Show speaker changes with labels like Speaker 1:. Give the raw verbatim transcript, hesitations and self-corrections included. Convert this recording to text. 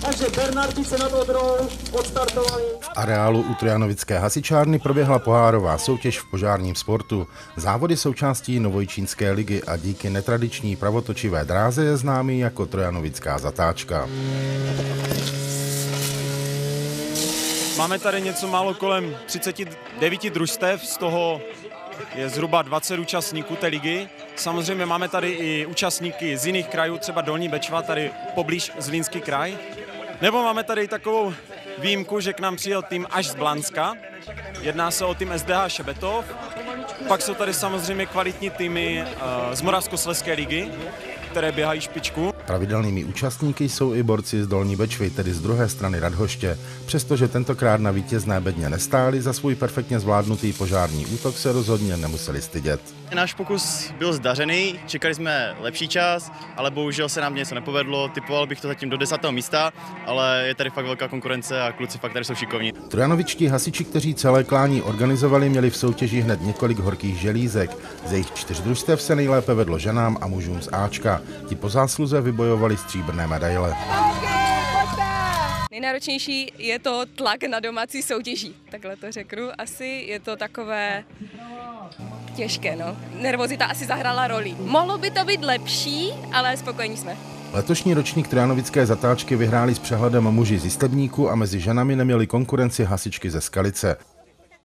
Speaker 1: takže Bernardice nad Odrou odstartovali.
Speaker 2: V areálu u Trojanovické hasičárny proběhla pohárová soutěž v požárním sportu. Závody součástí Novojčínské ligy a díky netradiční pravotočivé dráze je známý jako Trojanovická zatáčka.
Speaker 3: Máme tady něco málo kolem třicet devět družstev, z toho je zhruba dvacet účastníků té ligy. Samozřejmě máme tady i účastníky z jiných krajů, třeba Dolní Bečva, tady poblíž Zlínský kraj. Nebo máme tady takovou výjimku, že k nám přijel tým až z Blanska. Jedná se o tým S D H Šebetov. Pak jsou tady samozřejmě kvalitní týmy z Moravskoslezské ligy, které běhají špičku.
Speaker 2: Pravidelnými účastníky jsou i borci z Dolní Bečvy, tedy z druhé strany Radhoště. Přestože tentokrát na vítězné bedně nestáli, za svůj perfektně zvládnutý požární útok se rozhodně nemuseli stydět.
Speaker 4: Náš pokus byl zdařený, čekali jsme lepší čas, ale bohužel se nám něco nepovedlo. Typoval bych to zatím do desátého místa, ale je tady fakt velká konkurence a kluci fakt tady jsou šikovní.
Speaker 2: Trojanovičtí hasiči, kteří celé klání organizovali, měli v soutěži hned několik horkých želízek. Z jejich čtyř družstev se nejlépe vedlo ženám a mužům z Ačka. Ti po zásluze vybojovali stříbrné medaile.
Speaker 5: Nejnáročnější je to tlak na domácí soutěží, takhle to řeknu. Asi je to takové těžké, no. Nervozita asi zahrála roli. Mohlo by to být lepší, ale spokojení jsme.
Speaker 2: Letošní ročník Trojanovické zatáčky vyhráli s přehledem muži z Jistebníku a mezi ženami neměli konkurenci hasičky ze Skalice.